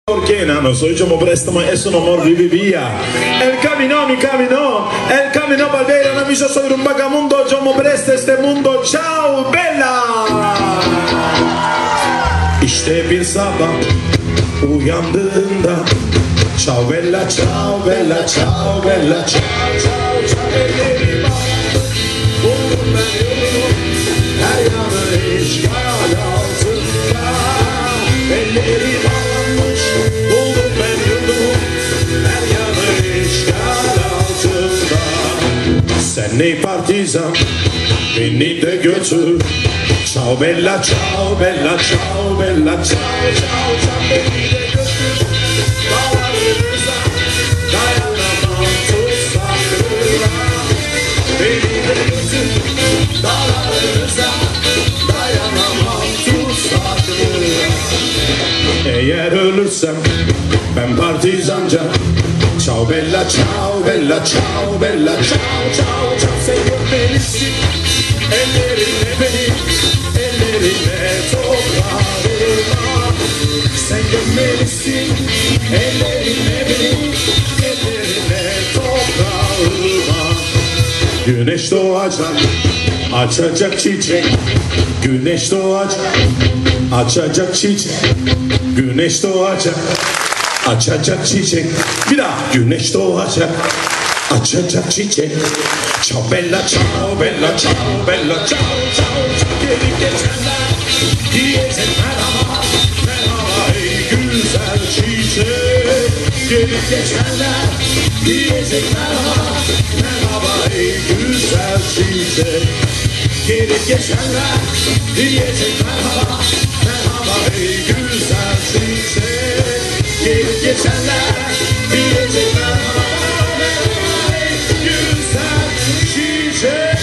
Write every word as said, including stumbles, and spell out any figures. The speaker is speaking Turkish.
Porque no soy yo me préstamo, eso no amor vivía. Él caminó, mi caminó, él caminó para ver, no yo soy un vagamundo, yo me presto este mundo, ciao bella. İşte bir sabah uyandığında, ciao bella, ciao bella, ciao bella, ciao ciao ciao. Elleri bana, buldum ben yolumu, her yanı işgal altında. Elleri bağlanmış, buldum ben yolumu, her yanı işgal altında. Sen ey partizan, beni de götür. Ciao bella, ciao bella, ciao bella, ciao ciao ciao. Beni de götür, dağlarınıza, dayanamam tuzaklara. Beni de götür, dağlarınıza, dayanamam tuzaklara. Eğer ölürsem ben partizanca, ciao bella, ciao bella, ciao bella, ciao ciao ciao. Sen görmelisin ellerinle beni, ellerine toprağıma. Sen gömmelisin ellerine beni, ellerine toprağıma. Güneş doğacak, açacak çiçek. Güneş doğacak, açacak çiçek. Güneş doğacak, açacak çiçek. Bir daha. Güneş doğacak, açacak çiçek. Ciao bella, ciao bella, ciao bella, ciao ciao ciao. Gelip geçenler diyecek merhaba, merhaba ey güzel çiçek. Gelip geçenler diyecek merhaba, merhaba ey güzel çiçek. Gelip geçenler diyecek merhaba, merhaba ey güzel çiçek. Gelip geçenler diyecek merhaba, merhaba ey güzel çiçek.